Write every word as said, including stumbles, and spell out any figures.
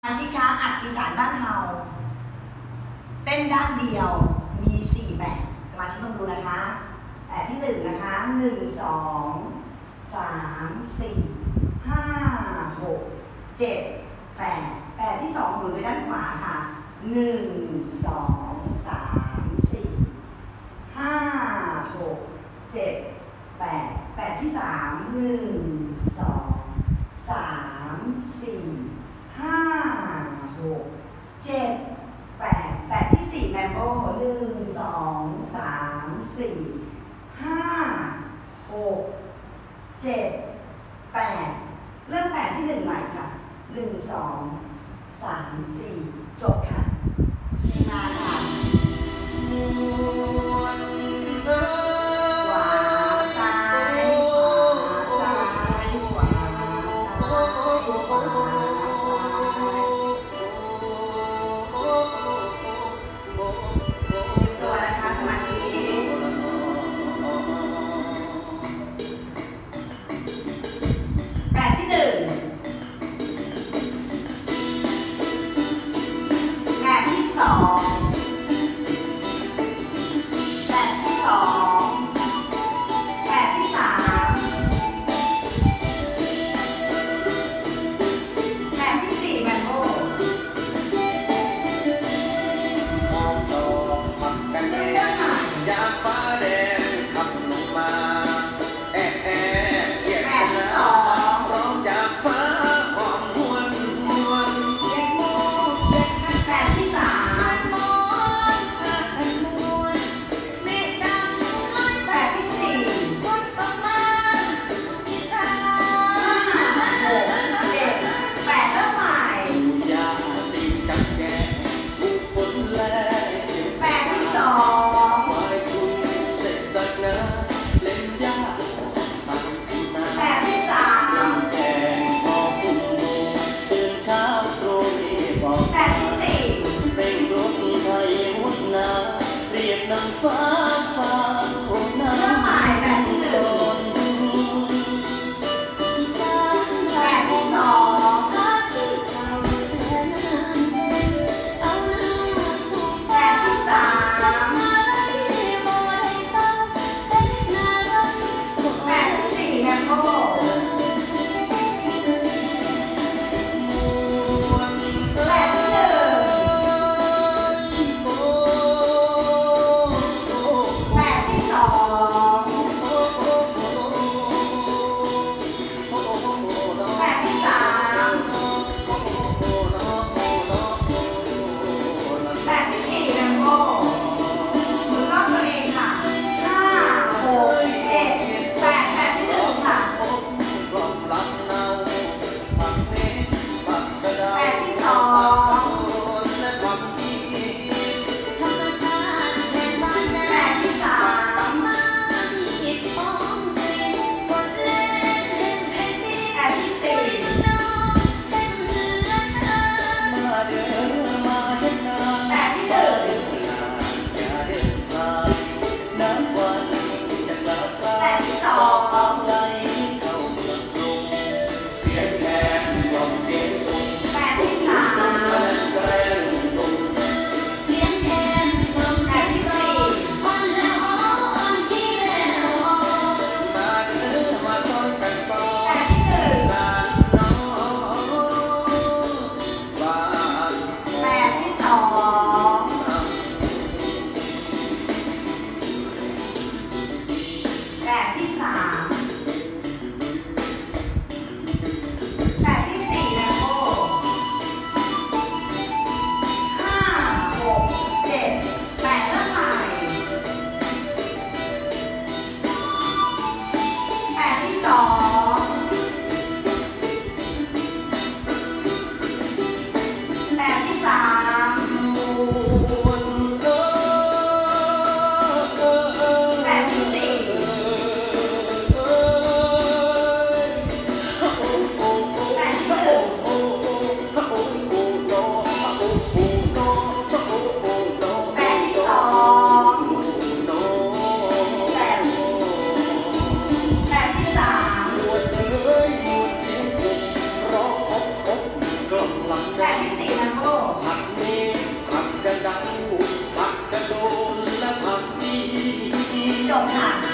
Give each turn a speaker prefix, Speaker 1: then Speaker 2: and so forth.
Speaker 1: อาชิกาอัดอีสานบ้านเฮาเต้นด้านเดียวมีสี่แบบสมาชิกลองดูนะคะแบบที่หนึ่งนะคะหนึ่งสองสามสี่ห้าหกเจ็ดแปดแบบที่สองหมุนไปด้านขวาค่ะหนึ่งสองสามสี่ห้าหกเจ็ดแปดแบบที่สามหนึ่งสองสามสี่ห้าหกเจ็ดแปดแปดที่สี่แมมโบหนึ่งสองสามสี่ห้าหกเจ็ดแปดเริ่มแปดที่หนึ่งใหม่ค่ะหนึ่งสองสามสี่จบค่ะมาค่ะ
Speaker 2: Let's go.
Speaker 1: ค่ะ